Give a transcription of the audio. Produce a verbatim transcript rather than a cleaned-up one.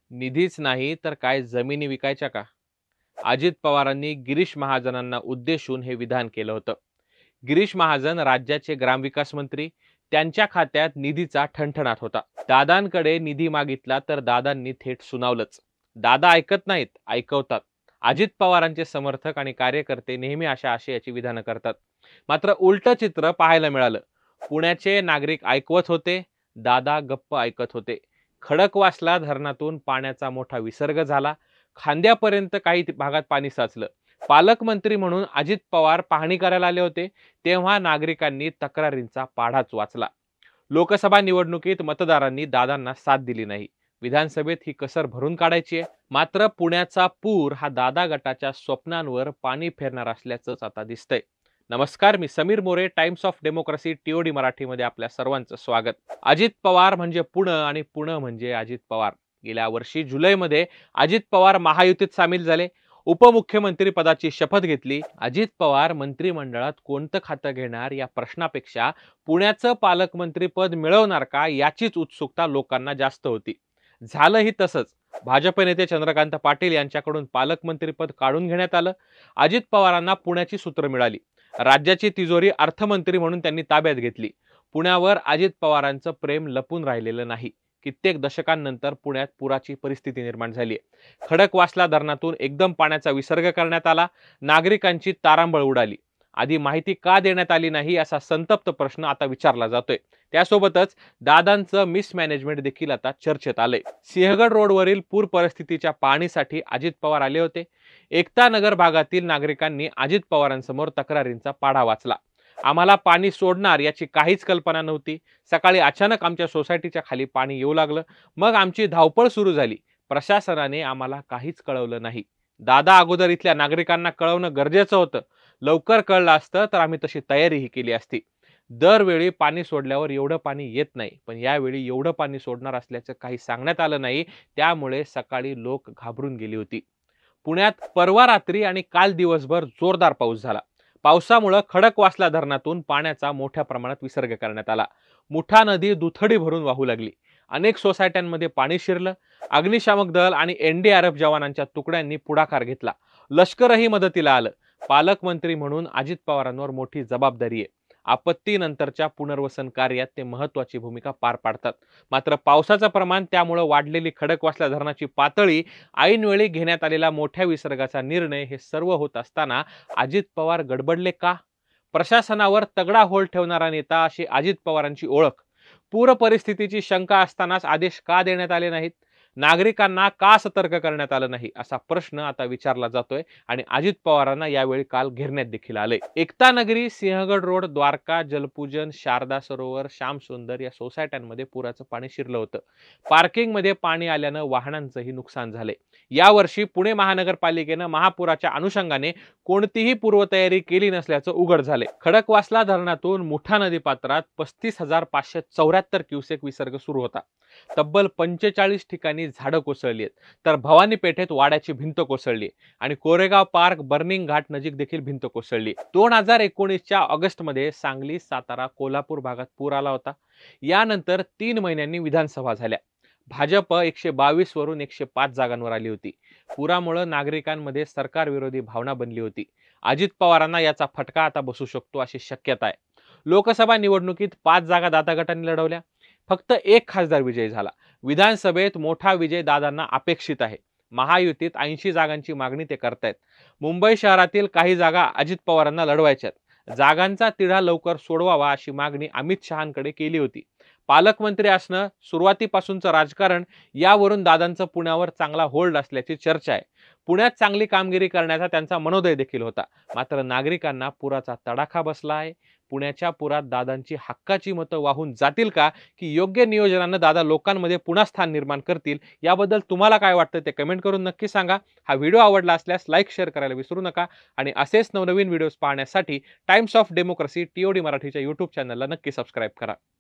निधीच नाही तर काय जमिनी विकायच्या का? अजित पवारांनी गिरीश महाजनांना उद्देशून हे विधान केलं होतं. गिरीश महाजन राज्याचे ग्रामविकास मंत्री, त्यांच्या खात्यात निधीचा ठणठणाट होता. दादांकडे निधी मागितला तर दादांनी थेट सुनावलंच. दादा ऐकत नाहीत, ऐकवतात. अजित पवारांचे समर्थक आणि कार्यकर्ते नेहमी अशा आशयाची विधानं करतात. मात्र उलट चित्र पाहायला मिळालं. पुण्याचे नागरिक ऐकवत होते, दादा गप्प ऐकत होते. खडकवासला धरणातून पाण्याचा मोठा विसर्ग झाला. खांद्यापर्यंत काही भागात पाणी साचलं. पालकमंत्री म्हणून अजित पवार पाहणी करायला आले होते, तेव्हा नागरिकांनी तक्रारींचा पाढाच वाचला. लोकसभा निवडणुकीत मतदारांनी दादांना साथ दिली नाही. विधानसभेत ही कसर भरून काढायची आहे. मात्र पुण्याचा पूर हा दादा गटाच्या स्वप्नांवर पाणी फेरणार असल्याचंच आता दिसतंय. नमस्कार, मी Sameer More, Times of Democracy TOD मराठीमध्ये आपल्या सर्वांचं स्वागत. अजित पवार म्हणजे पुणे आणि पुणे म्हणजे अजित पवार. गेल्या वर्षी जुलैमध्ये अजित पवार महायुतीत सामील झाले. उपमुख्यमंत्री पदाची शपथ घेतली. अजित पवार मंत्रिमंडळात कोणतं खातं घेणार या प्रश्नापेक्षा पुण्याचं पालकमंत्री पद मिळवणार का याचीच उत्सुकता लोकांना जास्त होती. झालंही तसंच. भाजप नेते चंद्रकांत पाटील यांच्याकडून पालकमंत्री पद काढून घेण्यात आलं. अजित पवारांना पुण्याची सूत्र मिळाली. राज्याची तिजोरी अर्थमंत्री म्हणून त्यांनी ताब्यात घेतली. पुण्यावर अजित पवारांचं प्रेम लपून राहिलेलं नाही. कित्येक दशकांनंतर पुण्यात पुराची परिस्थिती निर्माण झाली आहे. खडकवासला धरणातून एकदम पाण्याचा विसर्ग करण्यात आला. नागरिकांची तारांबळ उडाली. आधी माहिती का देण्यात आली नाही असा संतप्त प्रश्न आता विचारला जातोय. त्यासोबतच दादांचं मिसमॅनेजमेंट देखील आता चर्चेत आलंय. सिंहगड रोडवरील पूर परिस्थितीच्या पाहणीसाठी अजित पवार आले होते. एकता नगर भागातील नागरिकांनी अजित पवारांसमोर तक्रारींचा पाढा वाचला. आम्हाला पाणी सोडणार याची काहीच कल्पना नव्हती. सकाळी अचानक आमच्या सोसायटीच्या खाली पाणी येऊ लागलं. मग आमची धावपळ सुरू झाली. प्रशासनाने आम्हाला काहीच कळवलं नाही. दादा अगोदर इथल्या नागरिकांना कळवणं गरजेचं होतं. लवकर कळलं असतं तर आम्ही तशी तयारीही केली असती. दरवेळी पाणी सोडल्यावर एवढं पाणी येत नाही, पण यावेळी एवढं पाणी सोडणार असल्याचं काही सांगण्यात आलं नाही. त्यामुळे सकाळी लोक घाबरून गेली होती. पुण्यात परवा रात्री आणि काल दिवसभर जोरदार पाऊस झाला. पावसामुळे खडकवासला धरणातून पाण्याचा मोठ्या प्रमाणात विसर्ग करण्यात आला. मुठा नदी दुथडी भरून वाहू लागली. अनेक सोसायट्यांमध्ये पाणी शिरलं. अग्निशामक दल आणि एनडीआरएफ जवानांच्या तुकड्यांनी पुढाकार घेतला. लष्करही मदतीला आलं. पालकमंत्री म्हणून अजित पवारांवर मोठी जबाबदारी आहे. आपत्तीनंतरच्या पुनर्वसन कार्यात ते महत्वाची भूमिका पार पाडतात. मात्र पावसाचं प्रमाण, त्यामुळे वाढलेली खडकवासला धरणाची पातळी, ऐनवेळी घेण्यात आलेला मोठ्या विसर्गाचा निर्णय, हे सर्व होत असताना अजित पवार गडबडले का? प्रशासनावर तगडा होल्ड ठेवणारा नेता अशी अजित पवारांची ओळख. पूर परिस्थितीची शंका असतानाच आदेश का देण्यात आले नाहीत? नागरिकांना का सतर्क करण्यात आलं नाही असा प्रश्न आता विचारला जातोय. आणि अजित पवारांना यावेळी काल घेरण्यात देखील आले. एकता नगरी, सिंहगड रोड, द्वारका, जलपूजन, शारदा सरोवर, श्याम सुंदर या सोसायट्यांमध्ये पुराचं पाणी शिरलं होतं. पार्किंगमध्ये पाणी आल्यानं वाहनांचंही नुकसान झाले. यावर्षी पुणे महानगरपालिकेनं महापुराच्या अनुषंगाने कोणतीही पूर्वतयारी केली नसल्याचं उघड झाले. खडकवासला धरणातून मुठा नदी पात्रात पस्तीस हजार पाचशे चौऱ्याहत्तर क्युसेक विसर्ग सुरू होता. तब्बल पंचेचाळीस ठिकाणी झाडं कोसळली आहेत. तर भवानी पेठेत वाड्याची भिंत कोसळली आणि कोरेगाव पार्क, बर्निंग घाट नजीक देखील भिंत कोसळली. दोन हजार एकोणीसच्या ऑगस्ट मध्ये सांगली, सातारा, कोल्हापूर भागात पूर आला होता. यानंतर तीन महिन्यांनी विधानसभा झाल्या. भाजप एकशे बावीस वरून एकशे पाच जागांवर आली होती. पुरामुळे नागरिकांमध्ये सरकार विरोधी भावना बनली होती. अजित पवारांना याचा फटका आता बसू शकतो अशी शक्यता आहे. लोकसभा निवडणुकीत पाच जागा दादा गटांनी लढवल्या. फक्त एक खासदार विजयी झाला. विधानसभेत मोठा विजय दादांना अपेक्षित आहे. महायुतीत ऐंशी जागांची मागणी ते करतायत. मुंबई शहरातील काही जागा अजित पवारांना लढवायच्यात. जागांचा तिढा लवकर सोडवावा अशी मागणी अमित शहांकडे केली होती. पालकमंत्री असणं, सुरुवातीपासूनचं राजकारण, यावरून दादांचं पुण्यावर चांगला होल्ड असल्याची चर्चा आहे. पुण्यात चांगली कामगिरी करण्याचा त्यांचा मनोदय देखील होता. मात्र नागरिकांना पुराचा तडाखा बसला आहे. पुण्याच्या पुरात दादांची हक्काची मतं वाहून जातील का, की योग्य नियोजनानं दादा लोकांमध्ये पुन्हा स्थान निर्माण करतील? याबद्दल तुम्हाला काय वाटतं ते कमेंट करून नक्की सांगा. हा व्हिडिओ आवडला असल्यास लाईक, शेअर करायला विसरू नका. आणि असेच नवनवीन व्हिडिओज पाहण्यासाठी टाइम्स ऑफ डेमोक्रेसी टीओडी मराठीच्या यूट्यूब चॅनलला नक्की सबस्क्राईब करा.